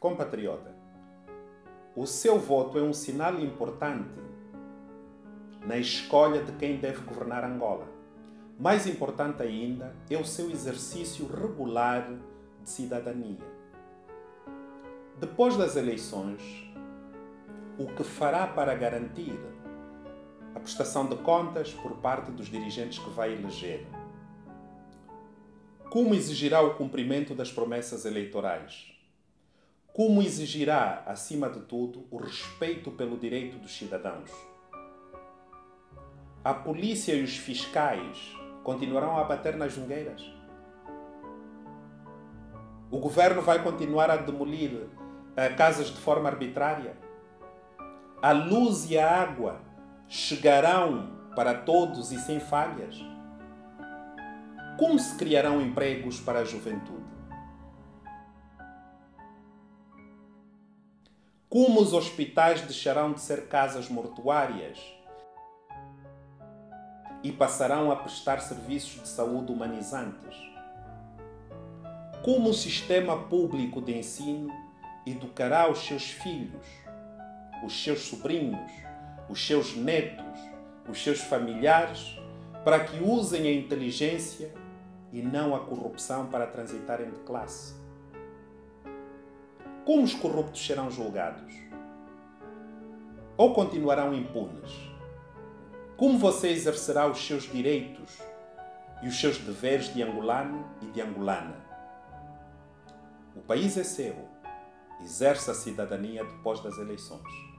Compatriota, o seu voto é um sinal importante na escolha de quem deve governar Angola. Mais importante ainda é o seu exercício regular de cidadania. Depois das eleições, o que fará para garantir a prestação de contas por parte dos dirigentes que vai eleger? Como exigirá o cumprimento das promessas eleitorais? Como exigirá, acima de tudo, o respeito pelo direito dos cidadãos? A polícia e os fiscais continuarão a bater nas jungueiras? O governo vai continuar a demolir casas de forma arbitrária? A luz e a água chegarão para todos e sem falhas? Como se criarão empregos para a juventude? Como os hospitais deixarão de ser casas mortuárias e passarão a prestar serviços de saúde humanizantes? Como o sistema público de ensino educará os seus filhos, os seus sobrinhos, os seus netos, os seus familiares, para que usem a inteligência e não a corrupção para transitarem de classe? Como os corruptos serão julgados? Ou continuarão impunes? Como você exercerá os seus direitos e os seus deveres de angolano e de angolana? O país é seu. Exerça a cidadania depois das eleições.